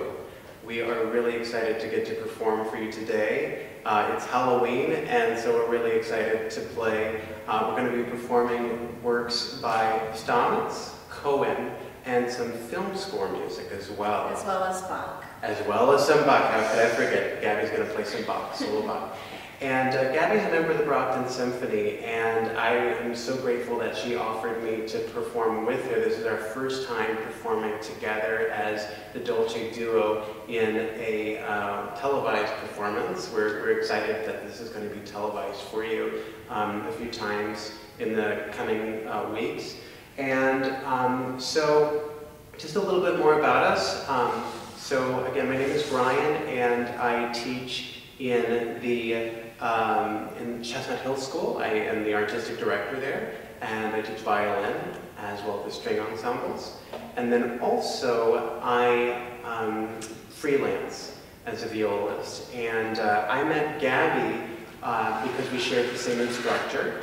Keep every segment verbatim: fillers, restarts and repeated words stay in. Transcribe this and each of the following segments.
DolceDuo. We are really excited to get to perform for you today. Uh, it's Halloween, and so we're really excited to play. Uh, we're going to be performing works by Stamitz, Cohen, and some film score music as well. As well as Bach. As well as some Bach. How could I forget? Gabby's going to play some Bach, solo Bach. And uh, Gabby's a member of the Brockton Symphony, and I am so grateful that she offered me to perform with her. This is our first time performing together as the DolceDuo in a uh, televised performance. We're, we're excited that this is going to be televised for you um, a few times in the coming uh, weeks. And um, so, just a little bit more about us. Um, so again, my name is Bryan, and I teach in the um, in Chestnut Hill School. I am the artistic director there, and I teach violin as well as string ensembles. And then also I um, freelance as a violist. And uh, I met Gabby uh, because we shared the same instructor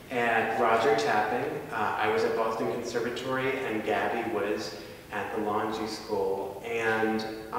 at Roger Tapping. Uh, I was at Boston Conservatory, and Gabby was at the Longy School. And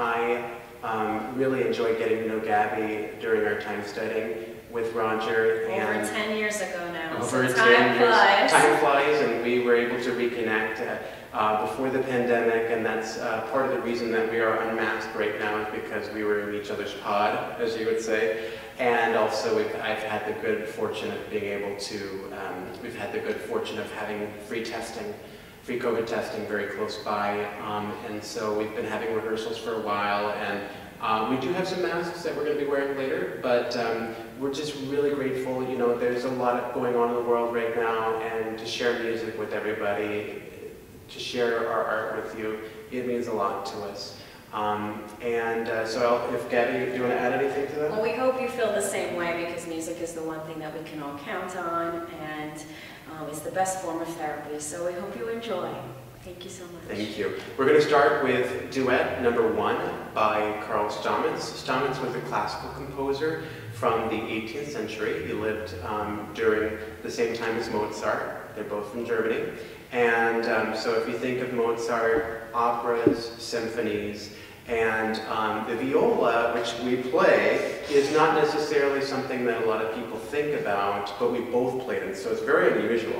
I um, really enjoyed getting to know Gabby during our time studying with Roger. And over ten years ago now. Over so ten time years. Flies. Time flies, and we were able to reconnect uh, uh, before the pandemic, and that's uh, part of the reason that we are unmasked right now is because we were in each other's pod, as you would say. And also, we've, I've had the good fortune of being able to, um, we've had the good fortune of having free testing, free COVID testing very close by. Um, and so we've been having rehearsals for a while, and uh, we do have some masks that we're going to be wearing later, but um, we're just really grateful. You know, there's a lot going on in the world right now, and to share music with everybody, to share our art with you, it means a lot to us. Um, and uh, so I'll, if Gabby, do you want to add anything to that? Well, we hope you feel the same way, because music is the one thing that we can all count on, and um, it's the best form of therapy. So we hope you enjoy. Thank you so much. Thank you. We're going to start with Duet number one by Carl Stamitz. Stamitz was a classical composer from the eighteenth century. He lived um, during the same time as Mozart. They're both from Germany. And um, so if you think of Mozart, operas, symphonies, and um, the viola, which we play, is not necessarily something that a lot of people think about, but we both played it, so it's very unusual.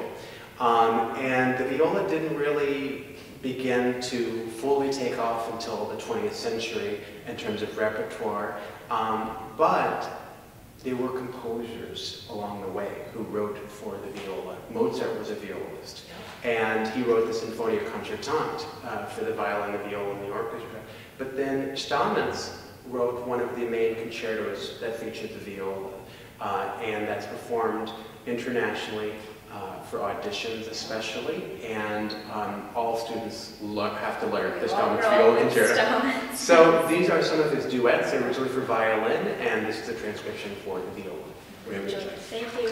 Um, and the viola didn't really begin to fully take off until the twentieth century in terms of repertoire, um, but there were composers along the way who wrote for the viola. Mozart was a violist, and he wrote the Sinfonia Concertante uh, for the violin, the viola, and the orchestra. But then Stamitz wrote one of the main concertos that featured the viola, uh, and that's performed internationally uh, for auditions especially, and um, all students have to learn the Stamitz viola concerto. So these are some of his duets, originally for violin, and this is the transcription for the viola. Thank you.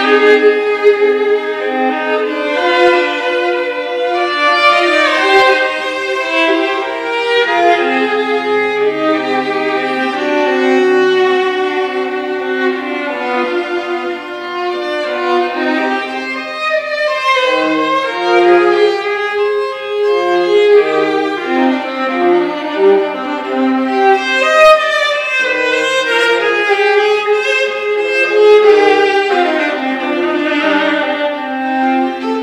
Thank you.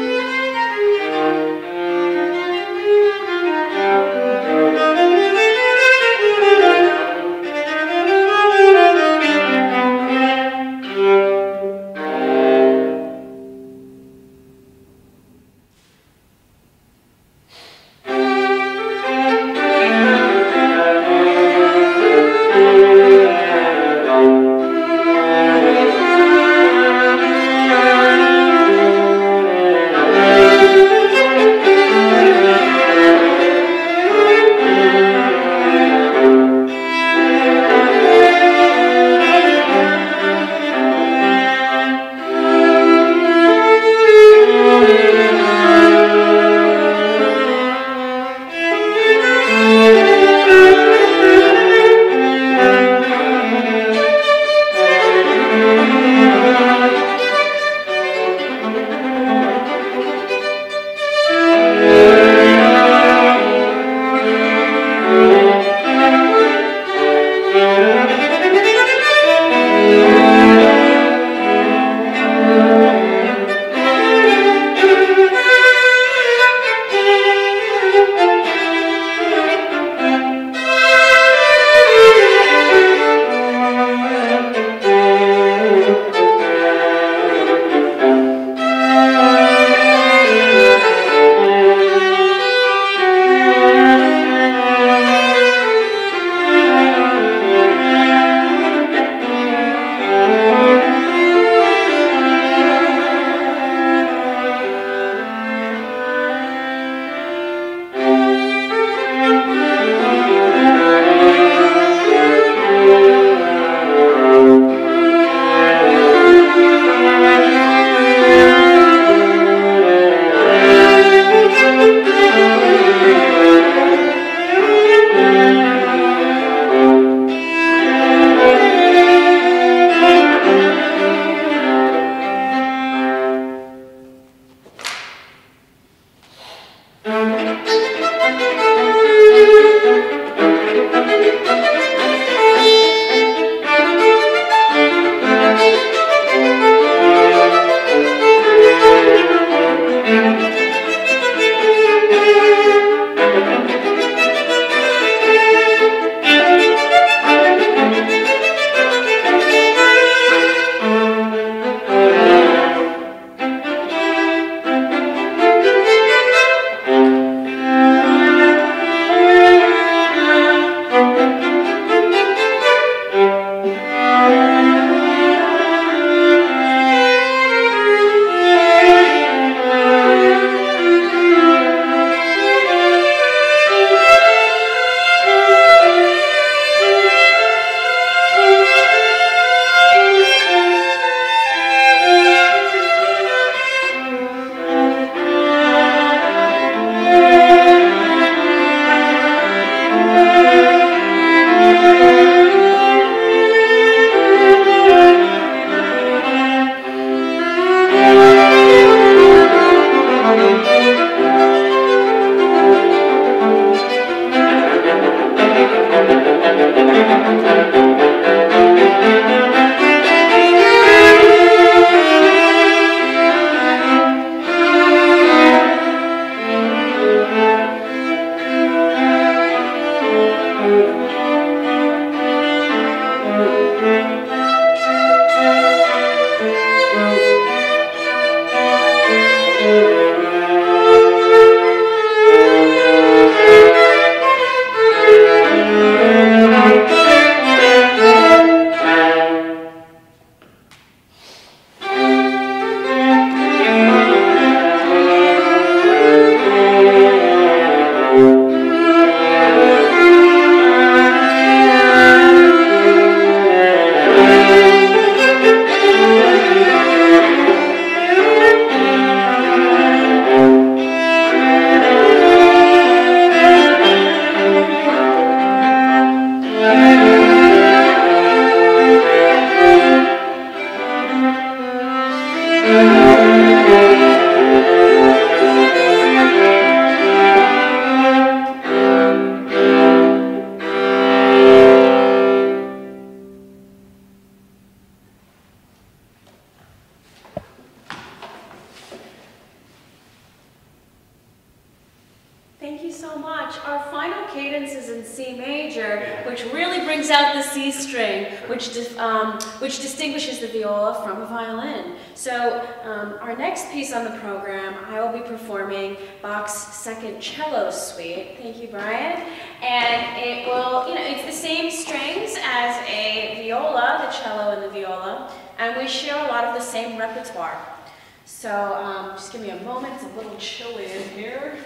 Thank you so much. Our final cadence is in C major, which really brings out the C string, which dis um, which distinguishes the viola from a violin. So um, our next piece on the program, I will be performing Bach's Second Cello Suite. Thank you, Bryan. And it will, you know, it's the same strings as a viola, the cello and the viola, and we share a lot of the same repertoire. So um, just give me a moment. It's a little chilly in here.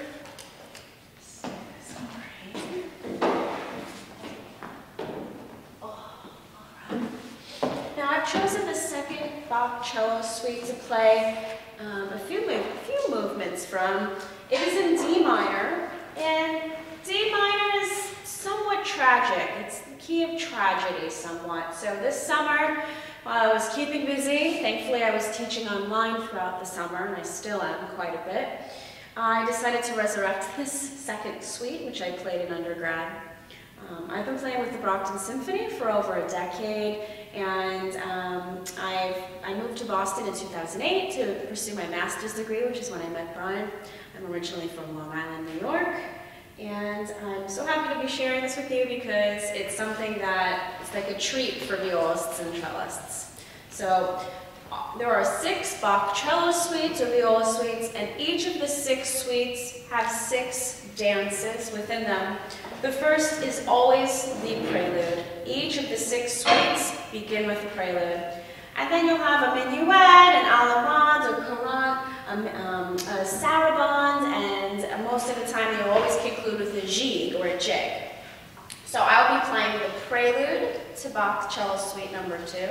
Now I've chosen the second Bach cello suite to play um, a few mov few movements from. It is in D minor, and D minor is somewhat tragic. It's the key of tragedy somewhat. So this summer, while I was keeping busy, thankfully I was teaching online throughout the summer, and I still am quite a bit, I decided to resurrect this second suite, which I played in undergrad. Um, I've been playing with the Brockton Symphony for over a decade, and um, I've, I moved to Boston in two thousand eight to pursue my master's degree, which is when I met Bryan. I'm originally from Long Island, New York, and I'm so happy to be sharing this with you because it's something that is like a treat for violists and cellists. So there are six Bach cello suites or viola suites, and each of the six suites have six dances within them. The first is always the prelude. Each of the six suites begin with a prelude. And then you'll have a minuet, an allemande, a courant, a, um, a sarabande, and most of the time you'll always conclude with a gigue or a jig. So I'll be playing the prelude to Bach cello suite number two,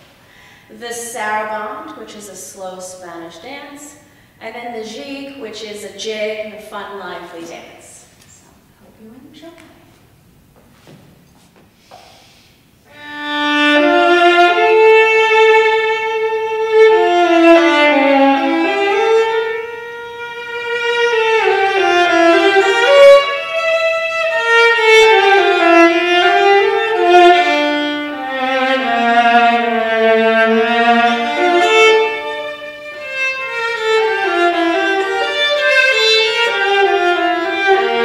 the sarabande, which is a slow Spanish dance, and then the gigue, which is a jig and a fun, lively dance. So I hope you enjoy. Thank you.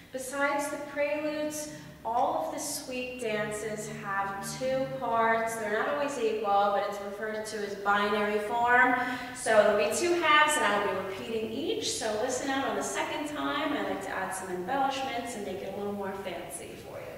Besides the preludes, all of the suite dances have two parts. They're not always equal, but it's referred to as binary form. So there'll be two halves, and I'll be repeating each. So listen out on the second time. I like to add some embellishments and make it a little more fancy for you.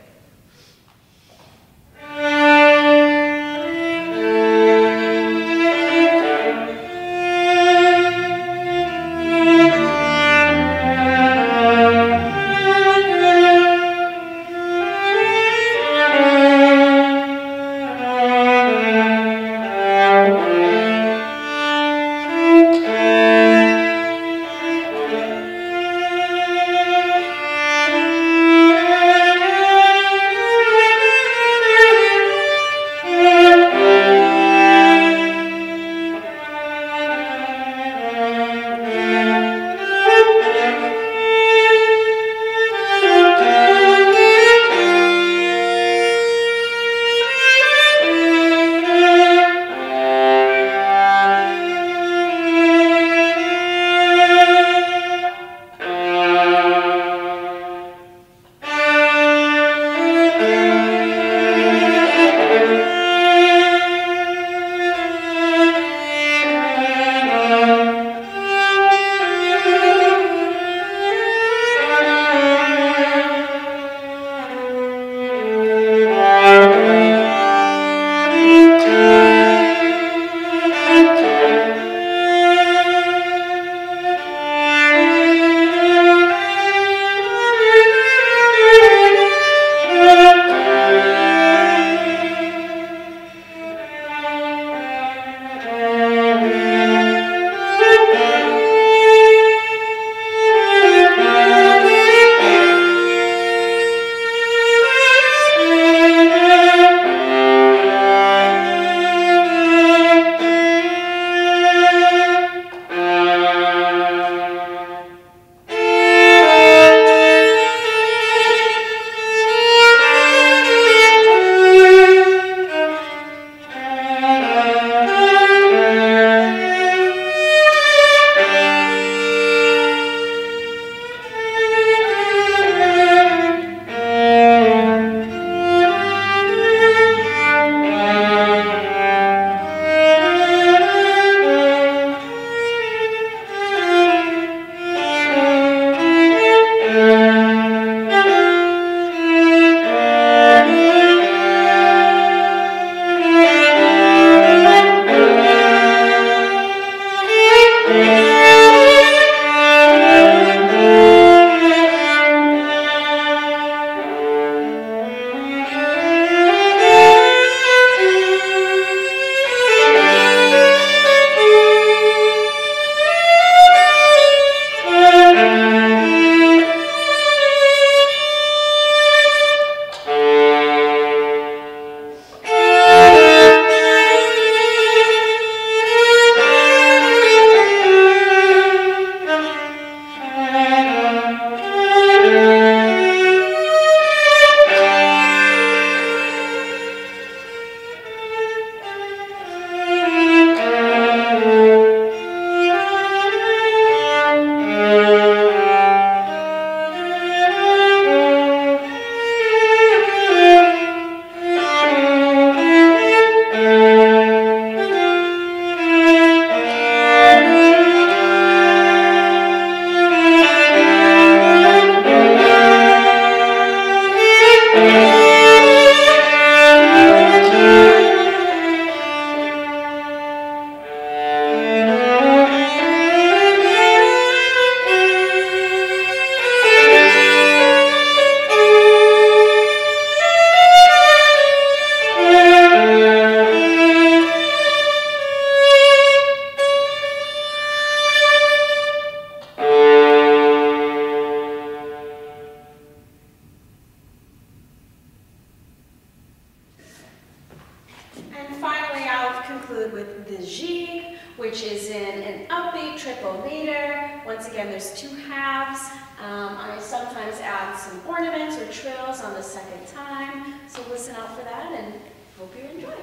which is in an upbeat triple meter. Once again, there's two halves. Um, I sometimes add some ornaments or trills on the second time. So listen out for that and hope you enjoy.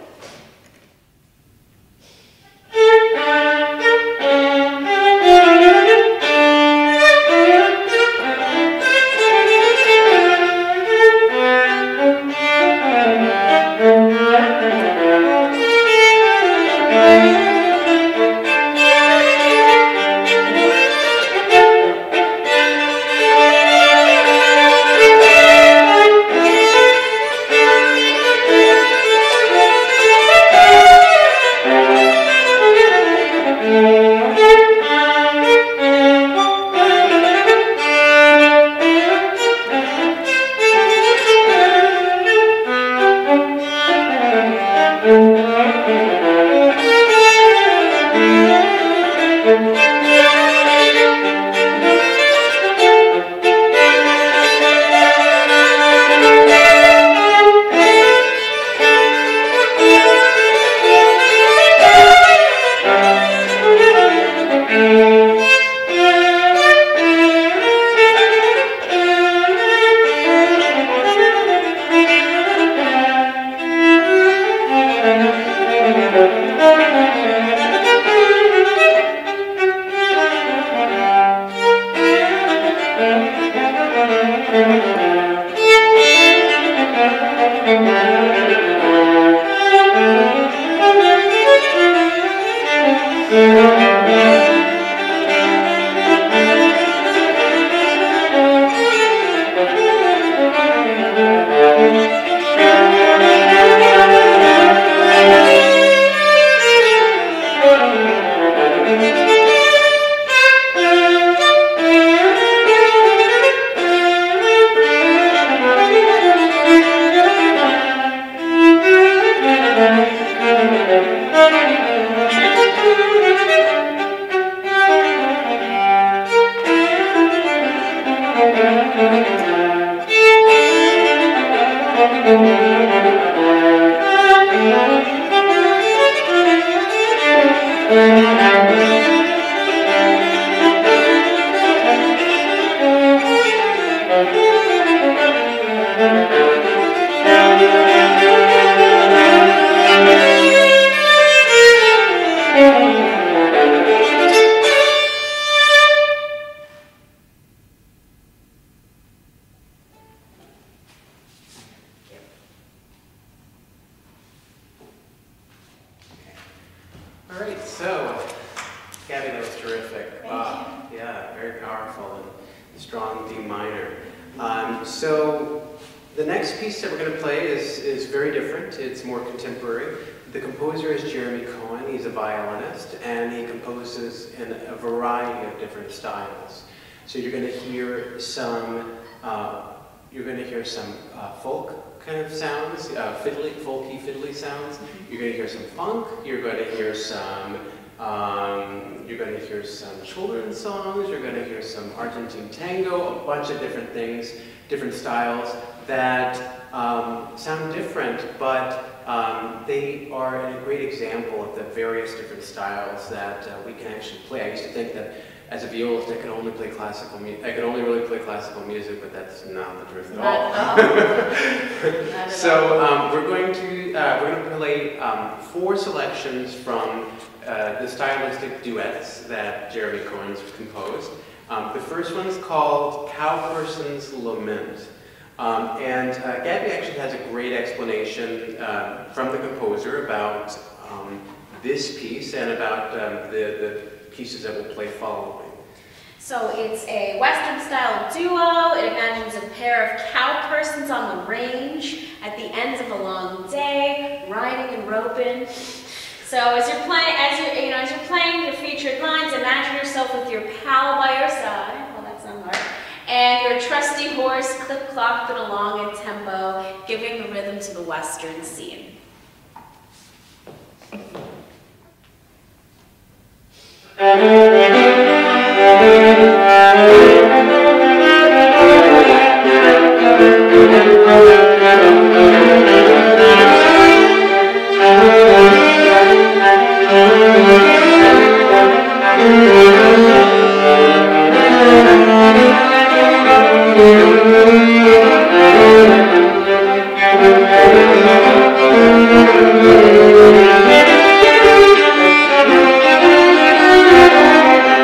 Thank you. All right, so, Gabby, that was terrific. Wow, yeah, very powerful and strong D minor. Um, so, the next piece that we're going to play is, is very different. It's more contemporary. The composer is Jeremy Cohen. He's a violinist, and he composes in a variety of different styles. So you're going to hear some, uh, you're going to hear some uh, folk kind of sounds, uh, fiddly, folky, fiddly sounds. You're going to hear some funk. You're going to hear some, um, you're going to hear some children's songs. You're going to hear some Argentine tango, a bunch of different things, different styles that um, sound different, but um, they are a great example of the various different styles that uh, we can actually play. I used to think that as a violist, I could only play classical music. I could only really play classical music, but that's not the truth at all. Not at all. So um, we're going to uh, we're going to play um, four selections from uh, the stylistic duets that Jeremy Cohen's composed. Um, the first one is called Cowperson's Lament. Um, and uh, Gabby actually has a great explanation uh, from the composer about um, this piece and about um, the, the pieces that we'll play following. So it's a Western style duo. It imagines a pair of cow persons on the range at the ends of a long day, riding and roping. So as you're playing, as you're, you know, as you're playing your featured lines, imagine yourself with your pal by your side. Well, that's not hard. And your trusty horse clip-clopping along in tempo, giving the rhythm to the Western scene. Thank you.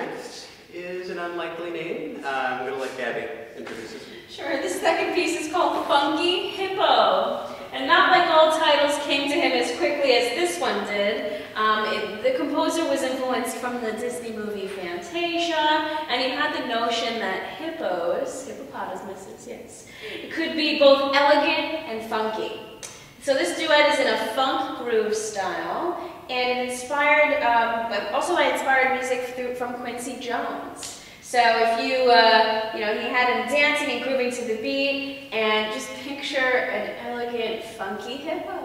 next is an unlikely name. Uh, I'm going to let Gabby introduce it. Sure, the second piece is called Funky Hippo. And not like all titles came to him as quickly as this one did. Um, it, the composer was influenced from the Disney movie Fantasia, and he had the notion that hippos, hippopotamuses, yes, could be both elegant and funky. So this duet is in a funk groove style, and it inspired, um, also I inspired music through, from Quincy Jones. So if you, uh, you know, he had him dancing and grooving to the beat, and just picture an elegant, funky hippo.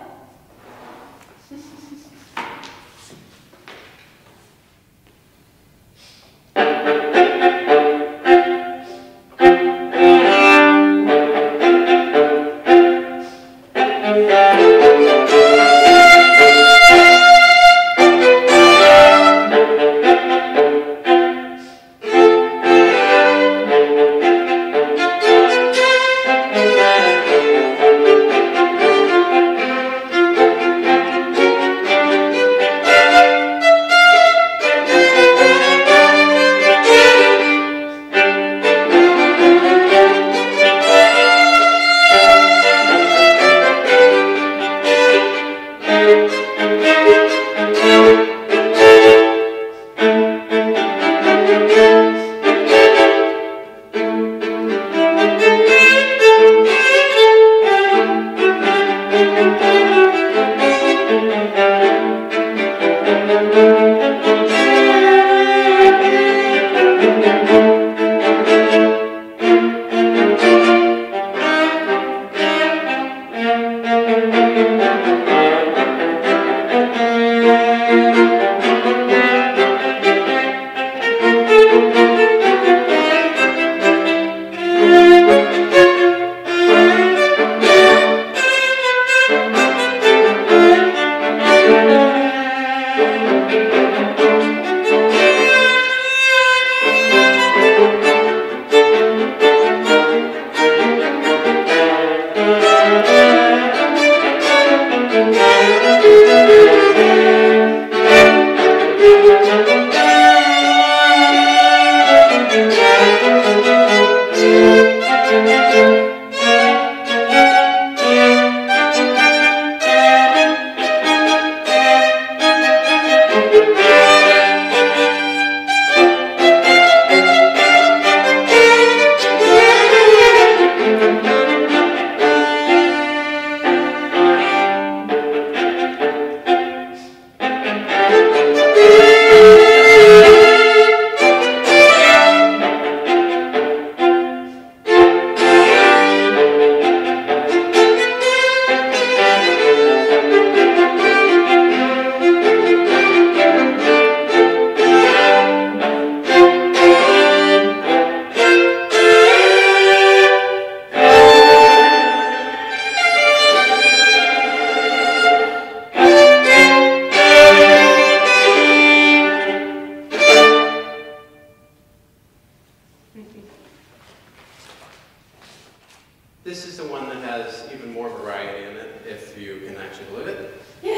This is the one that has even more variety in it, if you can actually believe it.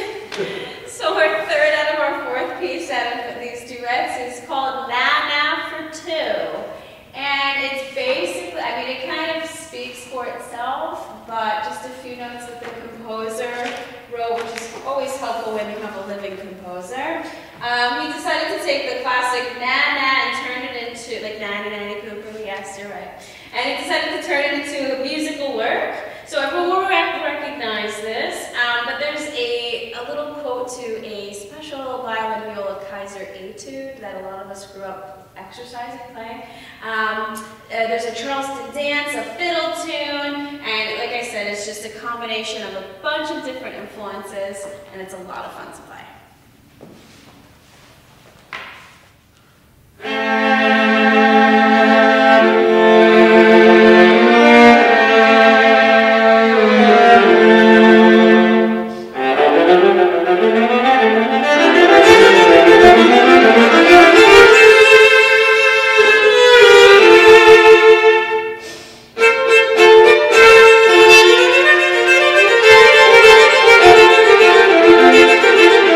Yeah. So our third out of our fourth piece out of these duets is called Nana for Two. And it's basically, I mean, it kind of speaks for itself, but just a few notes that the composer wrote, which is always helpful when you have a living composer. Um, he decided to take the classic na-na and turn it into, like na-na-na Cooper, yes, you're right. And he decided to turn it into a musical work. So everyone will recognize this, um, but there's a, a little quote to a special violin viola Kaiser etude that a lot of us grew up exercising, playing. Um, uh, there's a Charleston dance, a fiddle tune, and like I said, it's just a combination of a bunch of different influences, and it's a lot of fun to play. Thank you.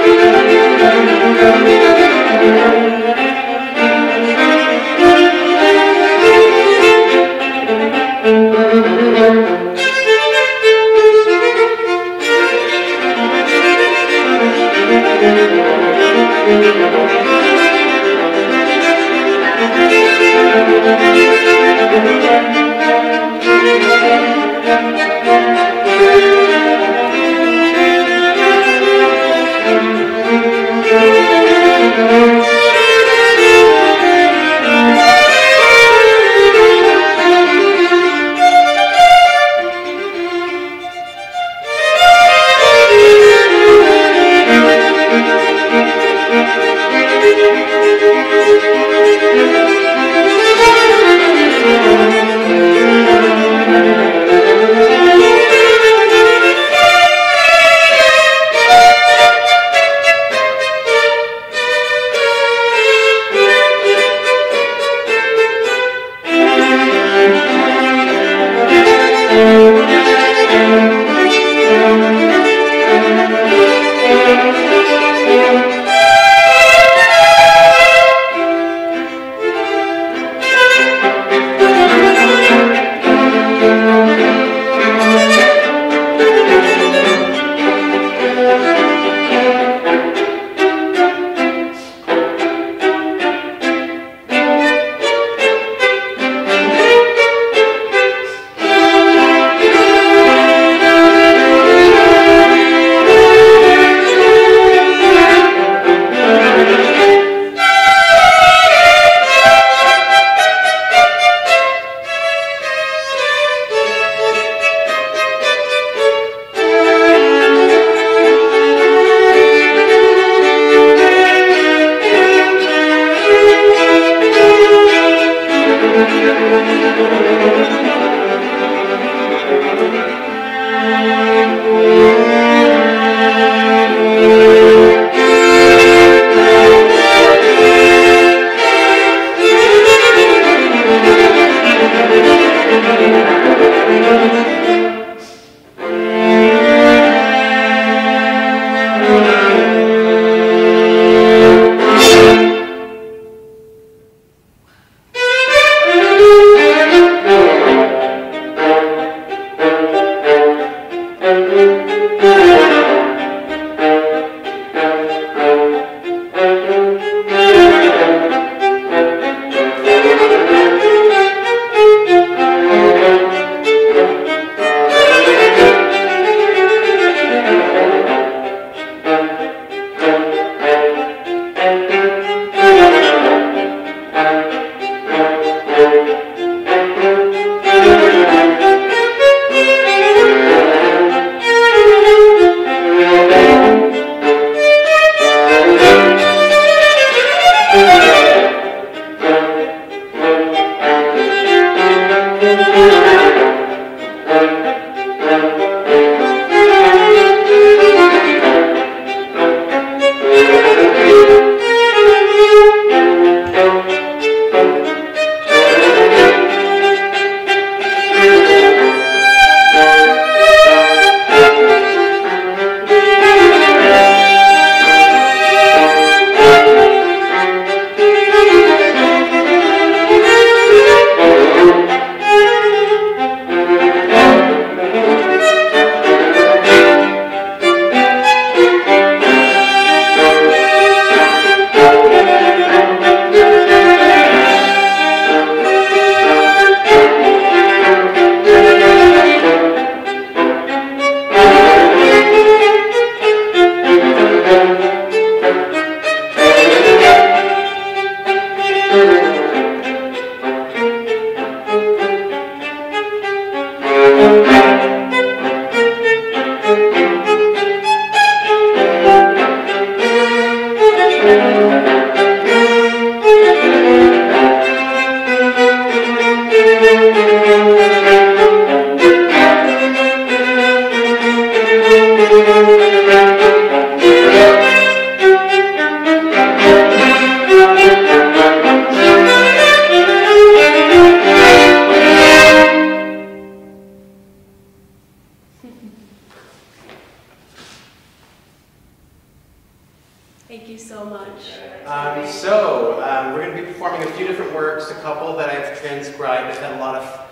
Thank you so much. Um, so, um, we're going to be performing a few different works, a couple that I've transcribed. I've had a lot of,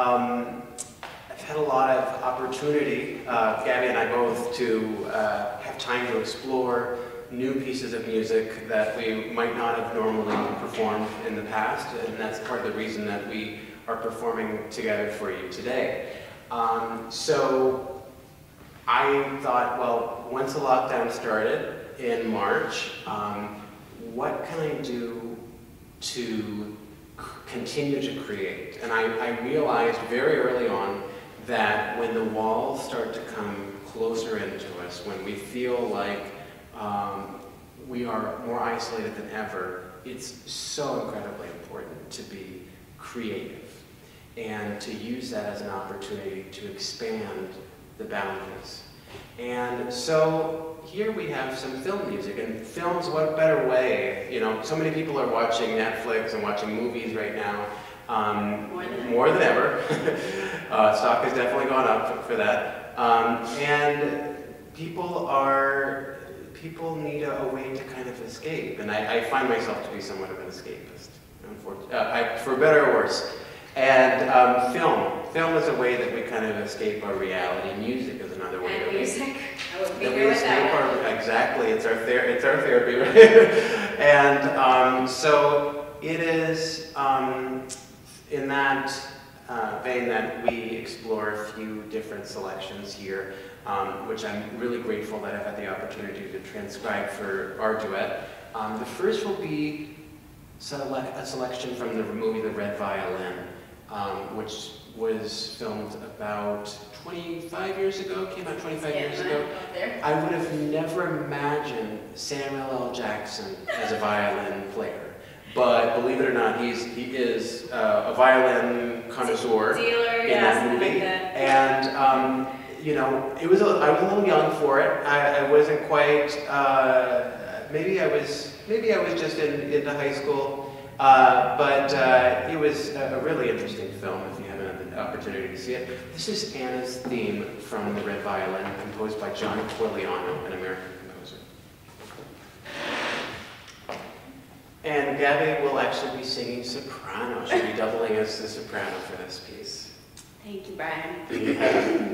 um, I've had a lot of opportunity, uh, Gabby and I both, to uh, have time to explore new pieces of music that we might not have normally performed in the past, and that's part of the reason that we are performing together for you today. Um, so I thought, well, once the lockdown started in March, um, what can I do to continue to create? And I, I realized very early on that when the walls start to come closer into us, when we feel like um, we are more isolated than ever, it's so incredibly important to be creative and to use that as an opportunity to expand the boundaries. And so here we have some film music, and films, what better way, you know, so many people are watching Netflix and watching movies right now, um, more than, more than ever. uh, stock has definitely gone up for that. Um, and people are, people need a, a way to kind of escape, and I, I find myself to be somewhat of an escapist, unfortunately, uh, I, for better or worse. And um, film. Film is a way that we kind of escape our reality. Music is another way. and that music. We, I would be that here we with escape that. our, exactly, it's our, ther it's our therapy, right? And um, so it is um, in that uh, vein that we explore a few different selections here, um, which I'm really grateful that I've had the opportunity to transcribe for our duet. Um, the first will be select a selection from the movie The Red Violin, um, which was filmed about twenty-five years ago, came out twenty-five Yeah, years ago. up there. I would have never imagined Samuel L. Jackson as a violin player. But believe it or not, he's, he is uh, a violin connoisseur Dealer, in yeah, that something movie. like that. And, um, you know, it was a, I was a little young for it. I, I wasn't quite, uh, maybe I was, maybe I was just in, into high school. Uh, but uh, it was a, a really interesting film if you haven't had the opportunity to see it. This is Anna's theme from The Red Violin, composed by John Quiliano, an American composer. And Gabby will actually be singing soprano. She'll be doubling as the soprano for this piece. Thank you, Brian. Yeah.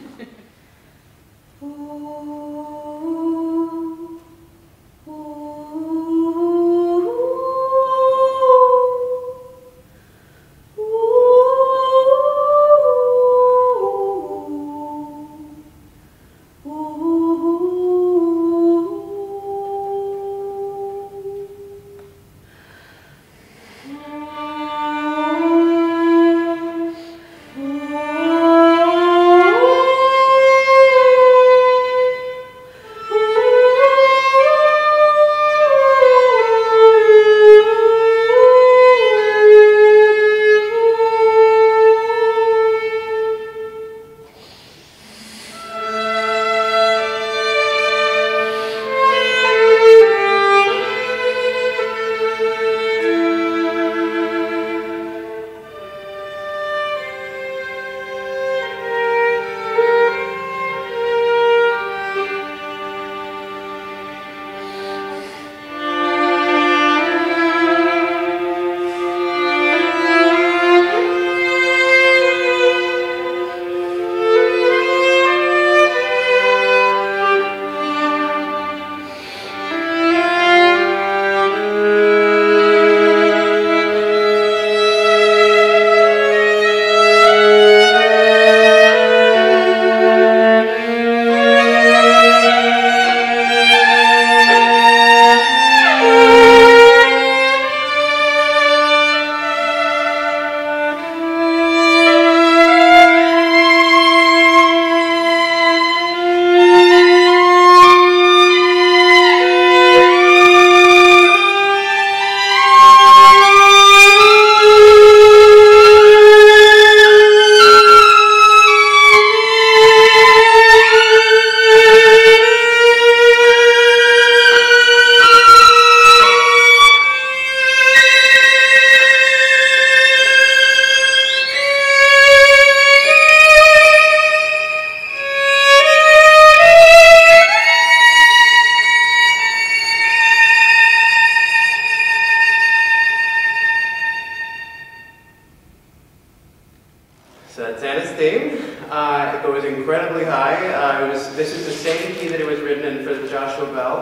So that's Anna's theme. Uh, it goes incredibly high. Uh, it was, this is the same key that it was written in for the Joshua Bell.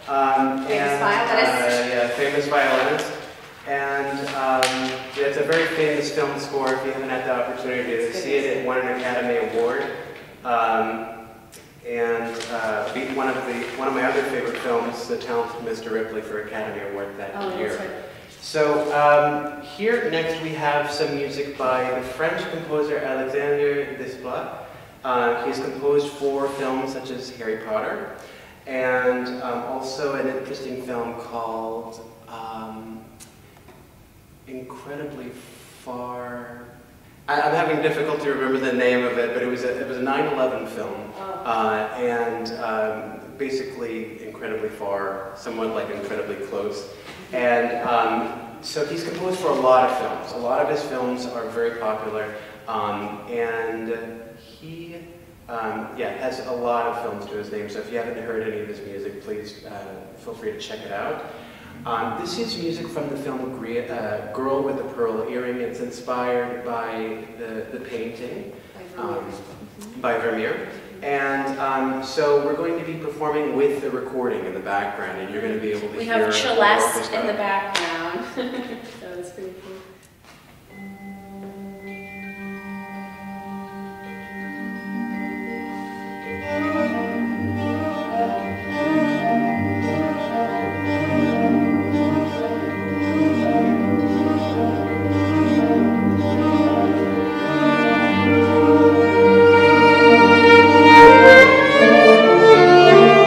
Um, Famous and, violinist. Uh, yeah, famous violinist. And um, it's a very famous film score. If you haven't had the opportunity to see it, it won an Academy Award. Um, and uh, beat one of the one of my other favorite films, The Talented Mister Ripley, for Academy Award that Oh, year. that's right. So um, here next we have some music by the French composer Alexandre Desplat. Uh, he's composed for films such as Harry Potter, and um, also an interesting film called um, Incredibly Far. I, I'm having difficulty remember the name of it, but it was a, it was a nine eleven film, uh, and um, basically incredibly far, somewhat like incredibly close. And um, so he's composed for a lot of films. A lot of his films are very popular, um, and he, um, yeah, has a lot of films to his name. So if you haven't heard any of his music, please uh, feel free to check it out. Um, this is music from the film Griet, uh, Girl with the Pearl Earring. It's inspired by the, the painting um, by Vermeer. And um, so we're going to be performing with the recording in the background, and you're going to be able to We hear have the Celeste orchestra. in the background. That was pretty cool.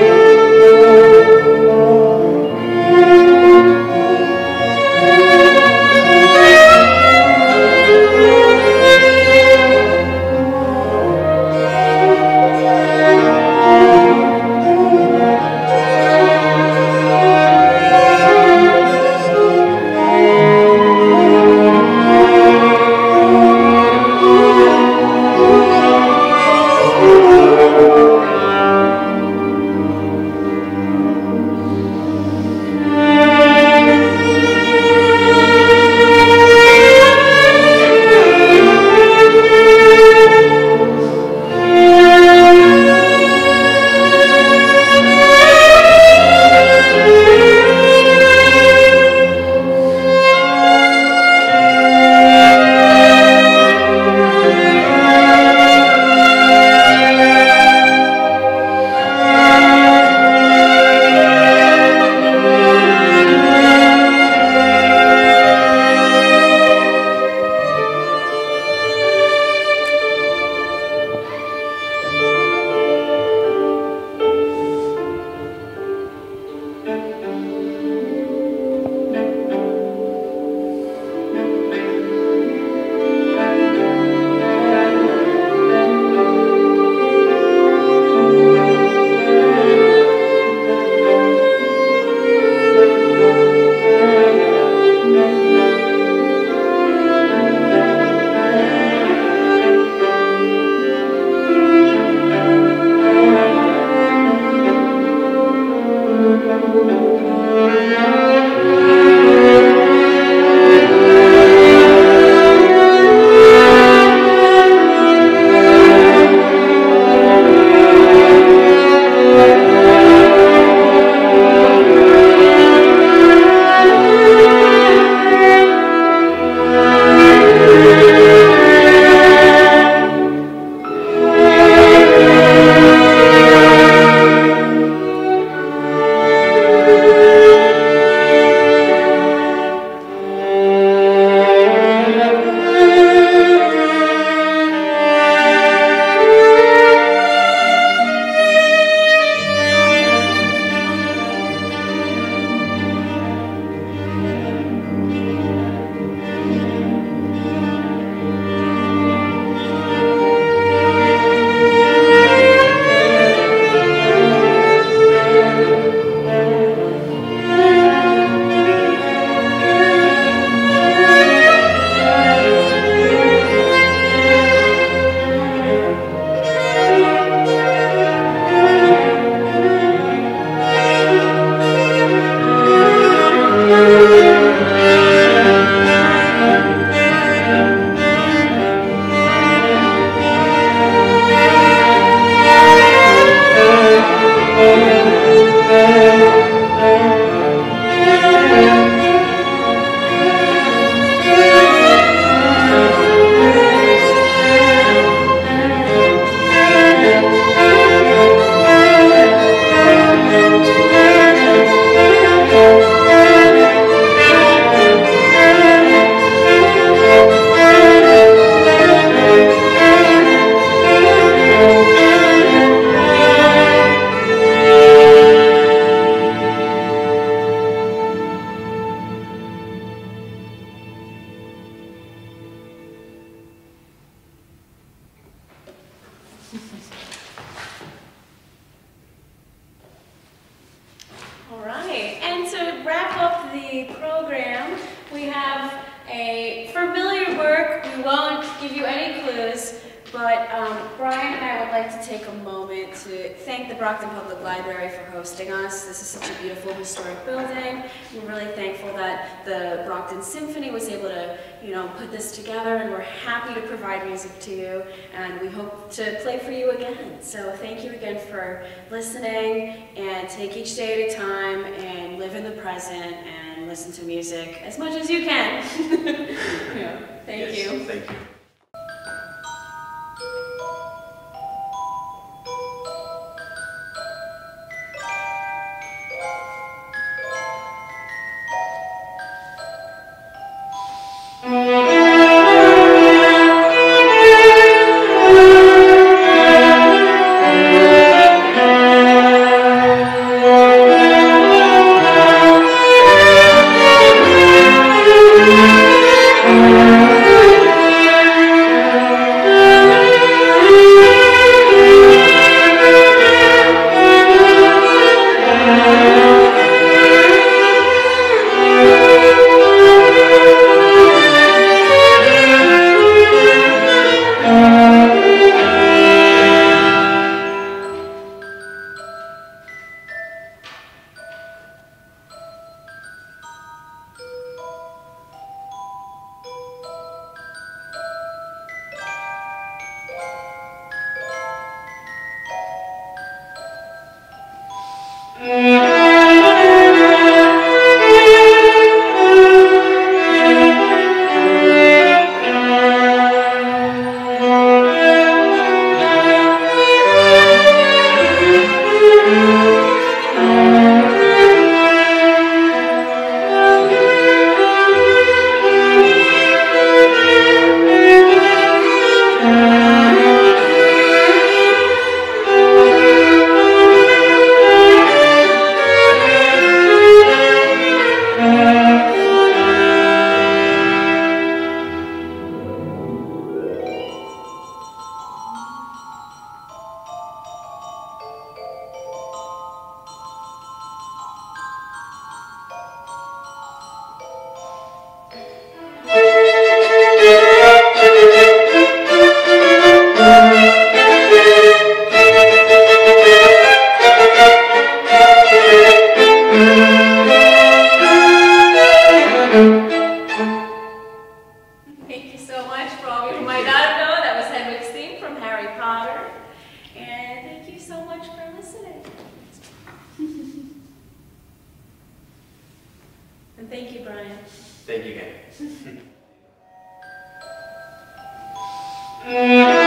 Thank you. But um, Bryan and I would like to take a moment to thank the Brockton Public Library for hosting us. This is such a beautiful historic building. We're really thankful that the Brockton Symphony was able to, you know, put this together, and we're happy to provide music to you, and we hope to play for you again. So thank you again for listening, and take each day at a time and live in the present and listen to music as much as you can. Yeah. Thank yes, you. Thank you. And thank you, Bryan. Thank you again.